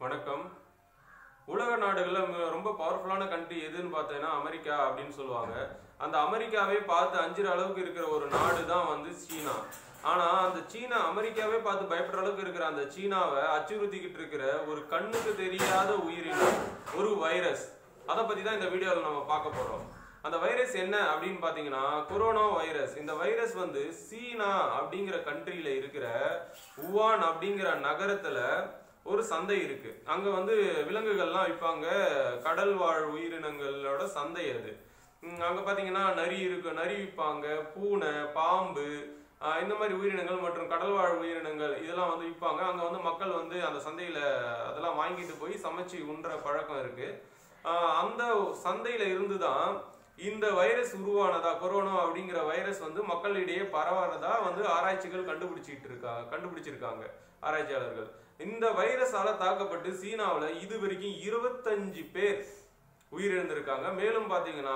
வணக்கம். உலக நாடுகள்ல ரொம்ப பவர்ஃபுல்லான கண்ட்ரி எதுன்னு பார்த்தீங்கன்னா அமெரிக்கா அப்படின்னு சொல்லுவாங்க. அந்த அமெரிக்காவே பார்த்து அஞ்சுற அளவுக்கு இருக்கிற ஒரு நாடு தான் வந்து சீனா. ஆனா அந்த சீனா அமெரிக்காவே பார்த்து பயப்படுற அளவுக்கு இருக்கிற அந்த சீனாவை அச்சுறுத்திக்கிட்டு இருக்கிற ஒரு கண்ணுக்கு தெரியாத உயிரினம், ஒரு வைரஸ். அதை பத்தி தான் இந்த வீடியோவில் நம்ம பார்க்க போறோம். அந்த வைரஸ் என்ன அப்படின்னு பார்த்தீங்கன்னா கொரோனா வைரஸ். இந்த வைரஸ் வந்து சீனா அப்படிங்கிற கண்ட்ரியில இருக்கிற வுஹான் அப்படிங்கிற நகரத்துல ஒரு சந்தை இருக்கு. அங்க வந்து விலங்குகள்லாம் விற்பாங்க, கடல் வாழ் உயிரினங்களோட சந்தை அது. அங்க பாத்தீங்கன்னா நரி இருக்கு, நரி விற்பாங்க, பூனை, பாம்பு, இந்த மாதிரி உயிரினங்கள் மற்றும் கடல் வாழ் உயிரினங்கள் இதெல்லாம் வந்து விற்பாங்க. அங்க வந்து மக்கள் வந்து அந்த சந்தையில அதெல்லாம் வாங்கிட்டு போய் சமைச்சு உண்ற பழக்கம் இருக்கு. அந்த சந்தையில இருந்துதான் இந்த வைரஸ் உருவானதா, கொரோனா அப்படிங்கிற வைரஸ் வந்து மக்களிடையே பரவானதா வந்து ஆராய்ச்சிகள் கண்டுபிடிச்சிருக்காங்க ஆராய்ச்சியாளர்கள். இந்த வைரஸால தாக்கப்பட்டு சீனாவில் இது வரைக்கும் 25 பேர் உயிரிழந்திருக்காங்க. மேலும் பாத்தீங்கன்னா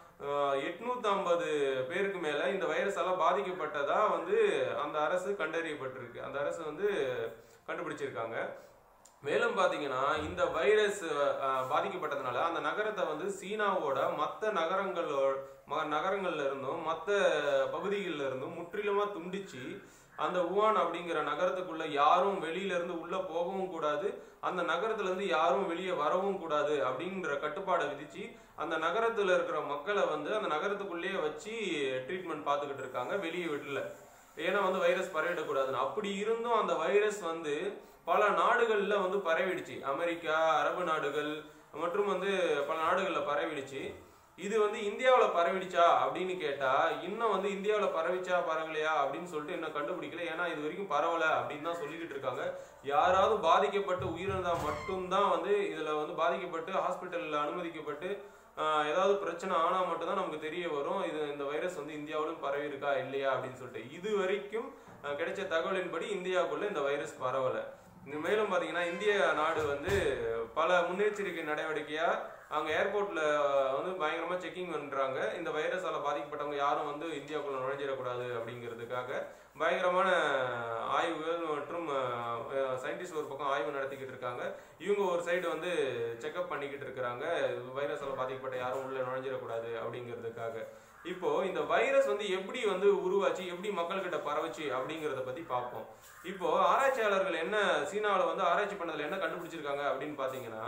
850 பேருக்கு மேல இந்த வைரஸால பாதிக்கப்பட்டதா வந்து அந்த அரசு கண்டறியப்பட்டிருக்கு. அந்த அரசு வந்து கண்டுபிடிச்சிருக்காங்க. மேலும் பாத்தீங்கன்னா இந்த வைரஸ் பாதிக்கப்பட்டதுனால அந்த நகரத்தை வந்து சீனாவோட மற்ற நகரங்கள்ல இருந்தும் மற்ற பகுதிகளில் இருந்தும் முற்றிலுமா துண்டிச்சு அந்த வுஹான் அப்படிங்கிற நகரத்துக்குள்ள யாரும் வெளியில இருந்து உள்ள போகவும் கூடாது, அந்த நகரத்துல இருந்து யாரும் வெளியே வரவும் கூடாது அப்படிங்கிற கட்டுப்பாடை விதிச்சு அந்த நகரத்துல இருக்கிற மக்களை வந்து அந்த நகரத்துக்குள்ளேயே வச்சு ட்ரீட்மெண்ட் பார்த்துக்கிட்டு இருக்காங்க, வெளியே விடல. ஏன்னா வந்து வைரஸ் பரவிடக்கூடாதுன்னு. அப்படி இருந்தும் அந்த வைரஸ் வந்து பல நாடுகள்ல வந்து பரவிடுச்சு. அமெரிக்கா, அரபு நாடுகள் மற்றும் வந்து பல நாடுகள்ல பரவிடுச்சு. இது வந்து இந்தியாவில் பரவிடுச்சா அப்படின்னு கேட்டா இன்னும் வந்து இந்தியாவில் பரவிச்சா பரவலையா அப்படின்னு சொல்லிட்டு இன்னும் கண்டுபிடிக்கல. ஏன்னா இது வரைக்கும் பரவலை அப்படின்னு தான் சொல்லிக்கிட்டு இருக்காங்க. யாராவது பாதிக்கப்பட்டு உயிரிழந்தா மட்டும்தான் வந்து இதுல வந்து பாதிக்கப்பட்டு ஹாஸ்பிட்டல்ல அனுமதிக்கப்பட்டு ஏதாவது பிரச்சனை ஆனா மட்டும்தான் நமக்கு தெரிய வரும் இந்த வைரஸ் வந்து இந்தியாவிலும் பரவி இருக்கா இல்லையா அப்படின்னு சொல்லிட்டு. இது வரைக்கும் கிடைச்ச தகவலின்படி இந்தியாவுக்குள்ள இந்த வைரஸ் பரவலை. மேலும் பாத்தீங்கன்னா இந்திய நாடு வந்து பல முன்னெச்சரிக்கை நடவடிக்கையா அங்க ஏர்போர்ட்ல வந்து பயங்கரமா செக்கிங் பண்றாங்க. இந்த வைரஸால பாதிக்கப்பட்டவங்க யாரும் வந்து இந்தியாவுக்குள்ள நுழைஞ்சிடக்கூடாது அப்படிங்கிறதுக்காக பயங்கரமான ஆய்வுகள் மற்றும் சயின்டிஸ்ட் ஒரு பக்கம் ஆய்வு நடத்திக்கிட்டு இருக்காங்க. இவங்க ஒரு சைடு வந்து செக்அப் பண்ணிக்கிட்டு இருக்கிறாங்க, வைரஸால பாதிக்கப்பட்ட யாரும் உள்ள நுழைஞ்சிடக்கூடாது அப்படிங்கிறதுக்காக. இப்போ இந்த வைரஸ் வந்து எப்படி வந்து உருவாச்சு, எப்படி மக்கள்கிட்ட பரவச்சு அப்படிங்கிறத பத்தி பார்ப்போம். இப்போ ஆராய்ச்சியாளர்கள் என்ன சீனாவில் வந்து ஆராய்ச்சி பண்ணதுல என்ன கண்டுபிடிச்சிருக்காங்க அப்படின்னு பாத்தீங்கன்னா,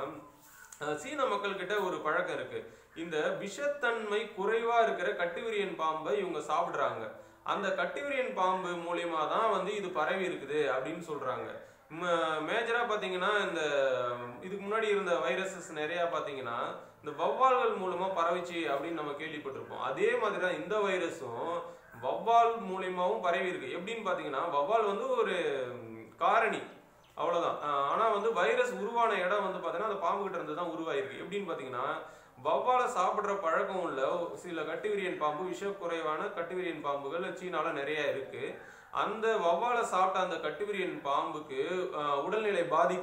சீன மக்கள் கிட்ட ஒரு பழக்கம் இருக்கு. இந்த விஷத்தன்மை குறைவா இருக்கிற கட்டுவிரியன் பாம்பை இவங்க சாப்பிடுறாங்க. அந்த கட்டுவிரியன் பாம்பு மூலியமா தான் வந்து இது பரவி இருக்குது அப்படின்னு சொல்றாங்க. மேஜரா பாத்தீங்கன்னா இந்த இதுக்கு முன்னாடி இருந்த வைரஸஸ் நிறைய பாத்தீங்கன்னா இந்த வௌவால்கள் மூலமா பரவிச்சு அப்படின்னு நம்ம கேள்விப்பட்டிருப்போம். அதே மாதிரிதான் இந்த வைரஸும் வௌவால் மூலியமாவும் பரவி இருக்கு. எப்படின்னு பாத்தீங்கன்னா வௌவால் வந்து ஒரு காரணி, அவ்வளவுதான். ஆனா வந்து வைரஸ் உருவான இடம் வந்து பாத்தீங்கன்னா அந்த பாம்பு கிட்ட இருந்து தான் உருவாயிருக்கு. எப்படின்னு பாத்தீங்கன்னா வௌவாலை சாப்பிடுற பழக்கம் உள்ள சில கட்டுவிரியன் பாம்பு, விஷக்குறைவான கட்டுவிரியன் பாம்புகள் சீனால நிறைய இருக்கு. அந்த வௌவாலை சாப்பிட்ட அந்த கட்டுவிரியன் பாம்புக்கு உடல்நிலை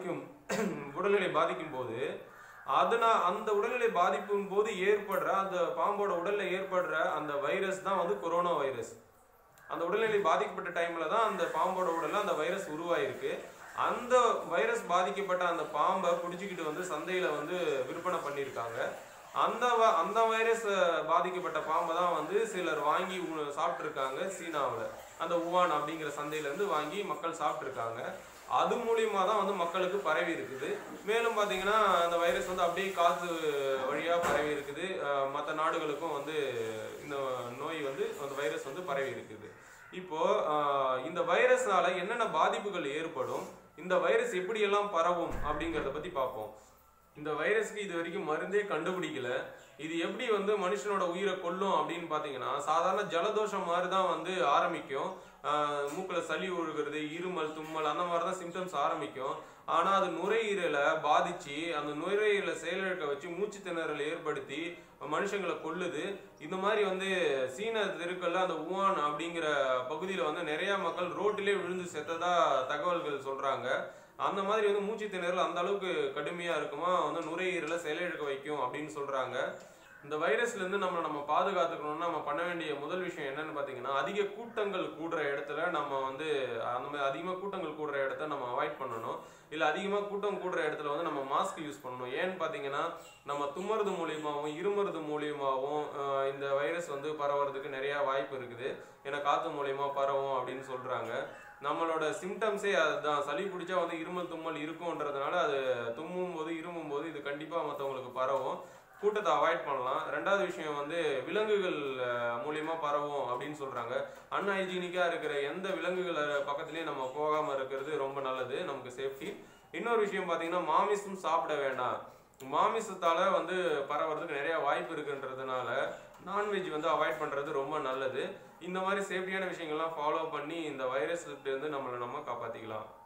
பாதிக்கும் போது அந்த உடல்நிலை பாதிக்கும் போது ஏற்படுற அந்த பாம்போட உடல்ல ஏற்படுற அந்த வைரஸ் தான் வந்து கொரோனா வைரஸ். அந்த உடல்நிலை பாதிக்கப்பட்ட டைம்ல தான் அந்த பாம்போட உடல்ல அந்த வைரஸ் உருவாயிருக்கு. அந்த வைரஸ் பாதிக்கப்பட்ட அந்த பாம்பை பிடிச்சிக்கிட்டு வந்து சந்தையில வந்து விற்பனை பண்ணியிருக்காங்க. அந்த வைரஸ் பாதிக்கப்பட்ட பாம்பை தான் வந்து சிலர் வாங்கி சாப்பிட்டுருக்காங்க சீனாவில். அந்த வுஹான் அப்படிங்கிற சந்தையில இருந்து வாங்கி மக்கள் சாப்பிட்டுருக்காங்க. அது மூலியமா தான் வந்து மக்களுக்கு பரவி இருக்குது. மேலும் பாத்தீங்கன்னா அந்த வைரஸ் வந்து அப்படியே காற்று வழியா பரவி இருக்குது. மற்ற நாடுகளுக்கும் வந்து இந்த நோய் வந்து அந்த வைரஸ் வந்து பரவி இருக்குது. இப்போ இந்த வைரஸ்னால என்னென்ன பாதிப்புகள் ஏற்படும், இந்த வைரஸ் எப்படியெல்லாம் பரவும் அப்படிங்கிறத பத்தி பார்ப்போம். இந்த வைரஸ்க்கு இது வரைக்கும் மருந்தே கண்டுபிடிக்கல. இது எப்படி வந்து மனுஷனோட உயிரை கொல்லும் அப்படின்னு பாத்தீங்கன்னா சாதாரண ஜலதோஷம் மாதிரி தான் வந்து ஆரம்பிக்கும். மூக்குல சளி ஒழுகிறது, இருமல், தும்மல் அந்த மாதிரிதான் சிம்டம்ஸ் ஆரம்பிக்கும். ஆனா அது நுரையீரலை பாதிச்சு அந்த நுரையீரலை செயலிழக்க வச்சு மூச்சு திணறலை ஏற்படுத்தி மனுஷங்களை கொல்லுது. இந்த மாதிரி வந்து சீன தெருக்கள்ல அந்த வுஹான் அப்படிங்கிற பகுதியில வந்து நிறைய மக்கள் ரோட்டிலே விழுந்து செத்ததா தகவல்கள் சொல்றாங்க. அந்த மாதிரி வந்து மூச்சு திணறல் அந்த அளவுக்கு கடுமையா இருக்குமா, வந்து நுரையீரலை செயலிழக்க வைக்கும் அப்படின்னு சொல்றாங்க. இந்த வைரஸ்ல இருந்து நம்ம பாதுகாத்துக்கணும்னா நம்ம பண்ண வேண்டிய முதல் விஷயம் என்னன்னு பாத்தீங்கன்னா, அதிக கூட்டங்கள் கூடுற இடத்துல நம்ம வந்து அந்த மாதிரி அதிகமாக கூட்டங்கள் கூடுற இடத்த நம்ம அவாய்ட் பண்ணணும். இல்லை அதிகமாக கூட்டம் கூடுற இடத்துல வந்து நம்ம மாஸ்க் யூஸ் பண்ணணும். ஏன்னு பார்த்தீங்கன்னா, நம்ம தும்முறது மூலியமாகவும் இருமுறது மூலியமாகவும் இந்த வைரஸ் வந்து பரவறதுக்கு நிறையா வாய்ப்பு இருக்குது. ஏன்னா காற்று மூலியமா பரவும் அப்படின்னு சொல்றாங்க. நம்மளோட சிம்டம்ஸே அதுதான். சளி பிடிச்சா வந்து இருமல் தும்மல் இருக்கும்ன்றதுனால அது தும்மும் போது இருமும் போது இது கண்டிப்பாக மற்றவங்களுக்கு பரவும். கூட்டத்தை அவாய்ட் பண்ணலாம். ரெண்டாவது விஷயம் வந்து விலங்குகள் மூலியமா பரவும் அப்படின்னு சொல்றாங்க. அன்ஹைஜீனிக்கா இருக்கிற எந்த விலங்குகள் பக்கத்துலயும் நம்ம போகாம இருக்கிறது ரொம்ப நல்லது, நமக்கு சேஃப்டி. இன்னொரு விஷயம் பார்த்தீங்கன்னா, மாமிசம் சாப்பிட வேண்டாம். மாமிசத்தால வந்து பரவறதுக்கு நிறைய வாய்ப்பு இருக்குன்றதுனால நான்வெஜ் வந்து அவாய்ட் பண்றது ரொம்ப நல்லது. இந்த மாதிரி சேஃப்டியான விஷயங்கள்லாம் ஃபாலோ பண்ணி இந்த வைரஸ்ல இருந்து நம்மளை நம்ம காப்பாத்திக்கலாம்.